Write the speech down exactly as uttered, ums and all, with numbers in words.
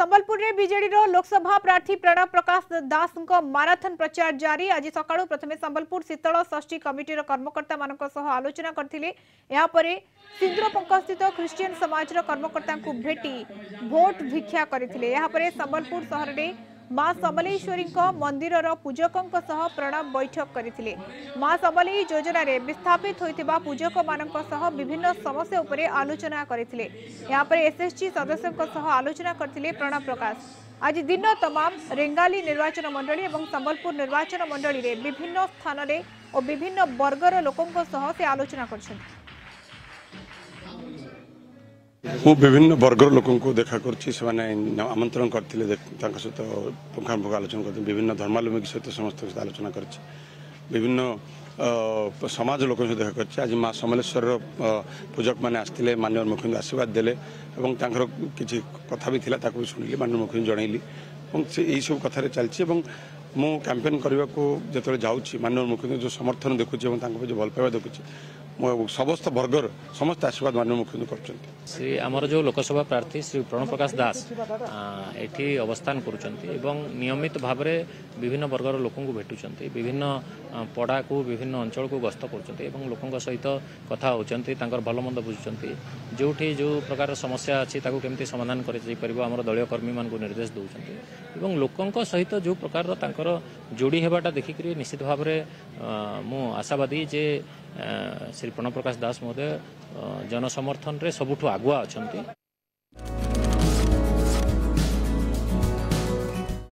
संबलपुर में बीजेडी लोकसभा प्रार्थी प्रणव प्रकाश दास माराथन प्रचार जारी। आज सकाळु प्रथमे संबलपुर शीतल षष्ठी कमिटी कर्मकर्ता मानक सह आलोचना करथिले। या परे सिंद्रपंख स्थित ख्रिस्टियन समाज कर्मकर्ता को भेटी भोट भिक्षा करथिले। या परे संबलपुर शहर में मां समलेश्वरी मंदिर पूजकों सह प्रणव बैठक करथिले। मां समलेई योजना रे विस्थापित होइतिबा पूजक मानक सह विभिन्न समस्या उपरे आलोचना करथिले। यहाँ पर एसएसजी सदस्यों सह आलोचना करथिले प्रणव प्रकाश। आज दिन तमाम रेंगाली निर्वाचन मंडली और संबलपुर निर्वाचन मंडली रे विभिन्न स्थान रे और विभिन्न वर्गर लोकों सह से आलोचना करछन्ति। मु विभिन्न वर्गर लोकों को देखा करछि आमंत्रण करथिले सहित पुंखानुपुंख आलोचना करथिले। विभिन्न धर्मावलम्बी सहित समस्त सहित आलोचना करछि। विभिन्न समाज लोक सहित देखा करछि। आज माँ समलेश्वर पूजक मैंने आसते माननीय मुख्यमंत्री आशीर्वाद देले और तांकर किछि कथा भी थिला ताको सुनिली माननीय मुख्यमंत्री जनइली और से यही सब कथार चलछि। मु कैंपेन करने को जो जाऊँगी माननीय मुख्यमंत्री जो समर्थन देखुची और जो भल पाइबा देखुची समस्त वर्गर समस्त आशीर्वाद माननीय मुख्यमंत्री करछन्ति। श्री आमर जो लोकसभा प्रार्थी श्री प्रणव प्रकाश दास एठी अवस्थान करुचंती एवं नियमित भाव में विभिन्न वर्गर लोकों को भेटुचंती। विभिन्न पड़ा को विभिन्न अंचल को गस्त करुचंती एवं लोकों सहित कथा होचंती। तांकर भल मंद बुझुचंती। जोठी जो प्रकार समस्या अच्छी ताकू केमती समाधान कर आमर दलीय कर्मी मान को निर्देश दौरान एवं लोकों सहित जो प्रकार तांकर जोड़ी हेबाटा देखिक निश्चित भाव में मु आशावादी जे श्री प्रणव प्रकाश दास महोदय जनसमर्थन रे सबुठु आगुआ अछंती।